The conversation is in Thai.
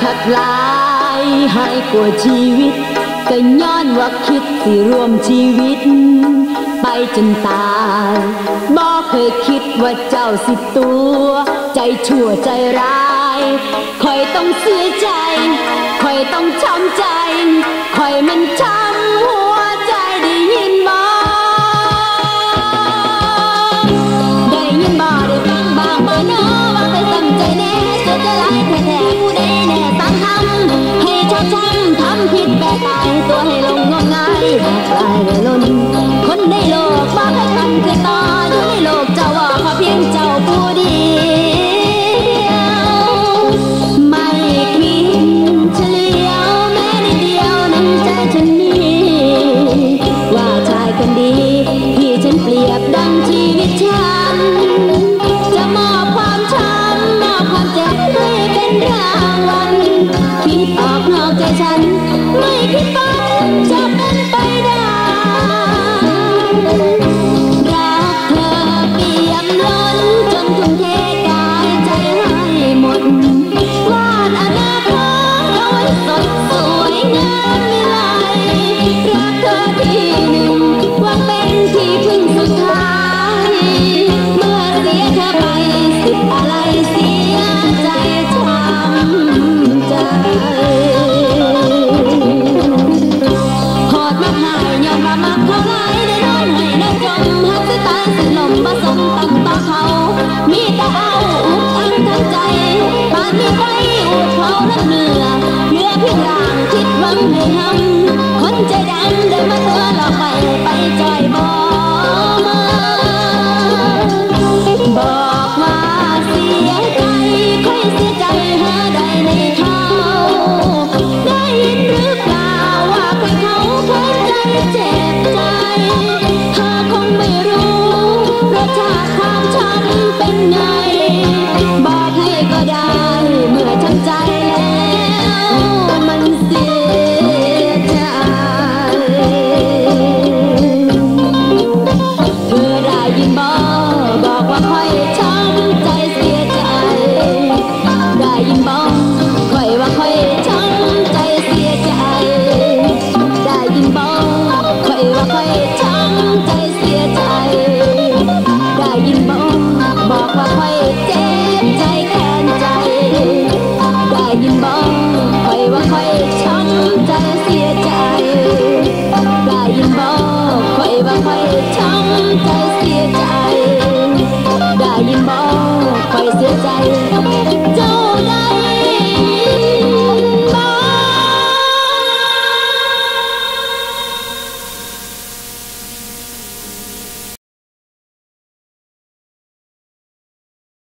คักหลายให้กว่าชีวิตก็ย้อนว่าคิดสิรวมชีวิตไปจนตายบ่เคยคิดว่าเจ้าสิตัวใจชั่วใจร้ายคอยต้องเสียใจคอยต้องช้ำใจคอยมันช้ำหัวใจได้ยินบ่ได้ยินบ่ได้ฟังบ้างบ่เนาะว่าไปตั้งใจแน่เสียใจหลายแท้ๆผู้ใดแน่สั่งทำให้ชอบช้ำทำผิดแบบตายตัวให้ลงงมงายหากลายได้ล้นคนในโลกบ่เคยทำคือต่ออยู่ในโลกเจ้าว่าขอเพียงเจ้าผู้เดียวไม่คิดเฉลียวแม้นิดเดียวในใจฉันนี้ว่าชายคนดีที่ฉันเปรียบดังชีวิตฉันจะมอบความช้ำมอบความเจ็บให้เป็นรางวัลคิดออกนอกใจฉันไม่คิดฝันจะเป็นไปได้รักเธอเปี่ยมล้นจนทุ่มเทกายใจให้หมดวาดอนาคตเอาไว้สดสวยงามวิไลรักเธอที่หนึ่งหวังเป็นที่พึ่งสุดท้ายเมื่อเสียเธอไปสิบอะไรเสียใจช้ำใจหอดมาหายยอมมามักเขาหลายได้นอนให้ได้จมหักสิตายสิลมผสมตั้งต่อเขามีแต่เอาอุกอังทั้งใจปานมีไฟอุดเผาน้ำเนื้อเพียงร่างคิดหวังให้หำคนใจดำได้มาตัวเราไปจอยบ่มาบอกว่าเสียใจค่อยเสียใจหาได้ในเขาได้ยินหรือเปล่าว่าใครเขาเคยใจเจ็บใจเธอคงไม่รู้รสชาติความช้ำเป็นไงบอกให้ก็ได้เมื่อช้ำใจแล้วมันเสียใจเธอได้ยินบอกว่าค่อยช้ำใจเสียใจได้ยินบอกค่อยว่าค่อยช้ำใจเสียใจได้ยินบอกค่อยว่าค่อยช้ำใจเสียใจได้ยินบอกว่าค่อยเจ็บใจแค้นใจได้ยินบอกค่อยว่าค่อยช้ำใจเสียใจได้ยินบอกค่อยว่าค่อยช้ำใจเสียใจได้ยินบอกค่อยเสียใจ